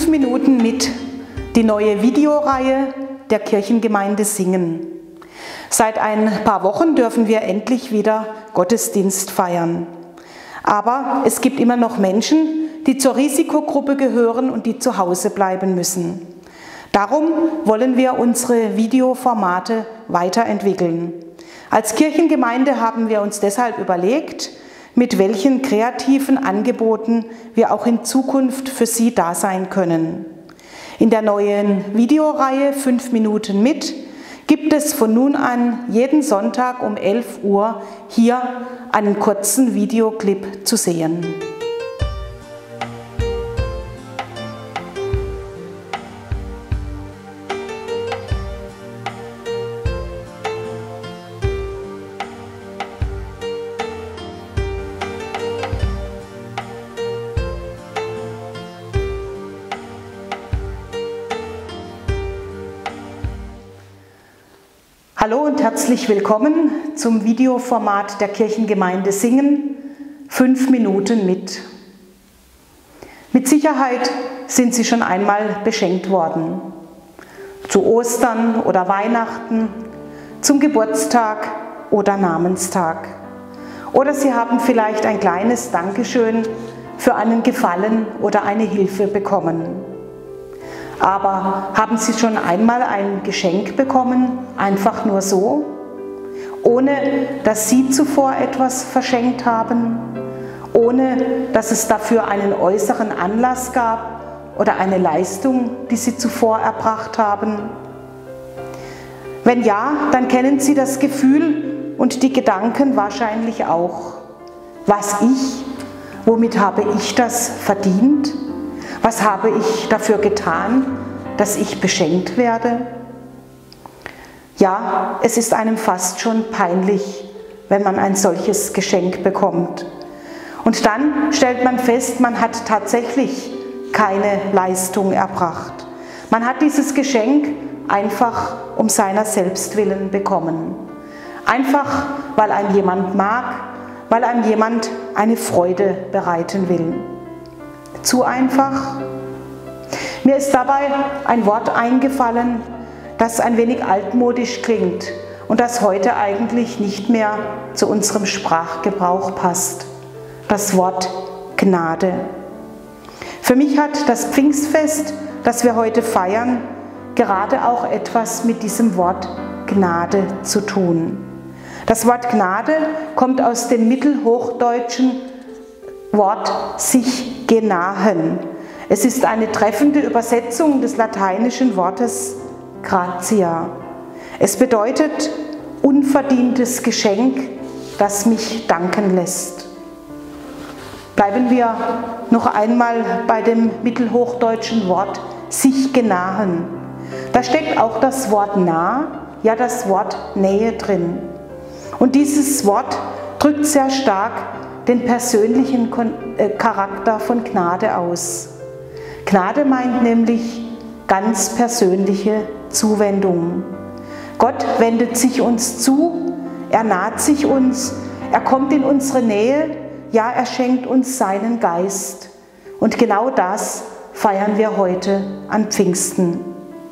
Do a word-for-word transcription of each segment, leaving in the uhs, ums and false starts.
Minuten mit, die neue Videoreihe der Kirchengemeinde Singen. Seit ein paar Wochen dürfen wir endlich wieder Gottesdienst feiern. Aber es gibt immer noch Menschen, die zur Risikogruppe gehören und die zu Hause bleiben müssen. Darum wollen wir unsere Videoformate weiterentwickeln. Als Kirchengemeinde haben wir uns deshalb überlegt, mit welchen kreativen Angeboten wir auch in Zukunft für Sie da sein können. In der neuen Videoreihe fünf Minuten mit gibt es von nun an jeden Sonntag um elf Uhr hier einen kurzen Videoclip zu sehen. Hallo und herzlich willkommen zum Videoformat der Kirchengemeinde Singen, fünf Minuten mit. Mit Sicherheit sind Sie schon einmal beschenkt worden. Zu Ostern oder Weihnachten, zum Geburtstag oder Namenstag. Oder Sie haben vielleicht ein kleines Dankeschön für einen Gefallen oder eine Hilfe bekommen. Aber haben Sie schon einmal ein Geschenk bekommen, einfach nur so, ohne dass Sie zuvor etwas verschenkt haben, ohne dass es dafür einen äußeren Anlass gab oder eine Leistung, die Sie zuvor erbracht haben? Wenn ja, dann kennen Sie das Gefühl und die Gedanken wahrscheinlich auch. Was ich? Womit habe ich das verdient? Was habe ich dafür getan, dass ich beschenkt werde? Ja, es ist einem fast schon peinlich, wenn man ein solches Geschenk bekommt. Und dann stellt man fest, man hat tatsächlich keine Leistung erbracht. Man hat dieses Geschenk einfach um seiner selbst willen bekommen. Einfach, weil einem jemand mag, weil einem jemand eine Freude bereiten will. Zu einfach? Mir ist dabei ein Wort eingefallen, das ein wenig altmodisch klingt und das heute eigentlich nicht mehr zu unserem Sprachgebrauch passt. Das Wort Gnade. Für mich hat das Pfingstfest, das wir heute feiern, gerade auch etwas mit diesem Wort Gnade zu tun. Das Wort Gnade kommt aus dem mittelhochdeutschen Wort sich genahen. Es ist eine treffende Übersetzung des lateinischen Wortes gratia. Es bedeutet unverdientes Geschenk, das mich danken lässt. Bleiben wir noch einmal bei dem mittelhochdeutschen Wort sich genahen. Da steckt auch das Wort nah, ja das Wort Nähe drin. Und dieses Wort drückt sehr stark den persönlichen Charakter von Gnade aus. Gnade meint nämlich ganz persönliche Zuwendung. Gott wendet sich uns zu, er naht sich uns, er kommt in unsere Nähe, ja, er schenkt uns seinen Geist. Und genau das feiern wir heute an Pfingsten.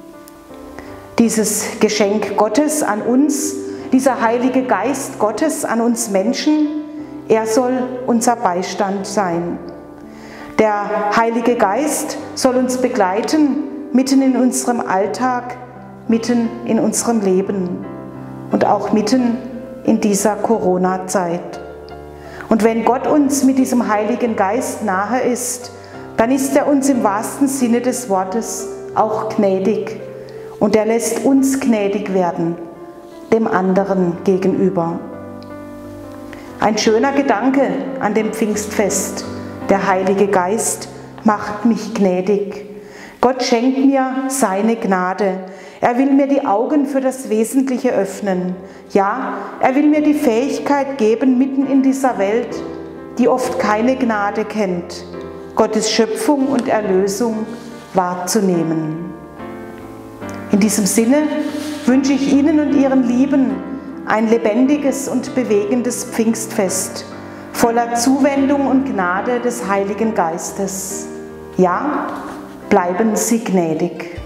Dieses Geschenk Gottes an uns, dieser Heilige Geist Gottes an uns Menschen, er soll unser Beistand sein. Der Heilige Geist soll uns begleiten, mitten in unserem Alltag, mitten in unserem Leben und auch mitten in dieser Corona-Zeit. Und wenn Gott uns mit diesem Heiligen Geist nahe ist, dann ist er uns im wahrsten Sinne des Wortes auch gnädig. Und er lässt uns gnädig werden, dem anderen gegenüber. Ein schöner Gedanke an dem Pfingstfest. Der Heilige Geist macht mich gnädig. Gott schenkt mir seine Gnade. Er will mir die Augen für das Wesentliche öffnen. Ja, er will mir die Fähigkeit geben, mitten in dieser Welt, die oft keine Gnade kennt, Gottes Schöpfung und Erlösung wahrzunehmen. In diesem Sinne wünsche ich Ihnen und Ihren Lieben ein lebendiges und bewegendes Pfingstfest, voller Zuwendung und Gnade des Heiligen Geistes. Ja, bleiben Sie gnädig.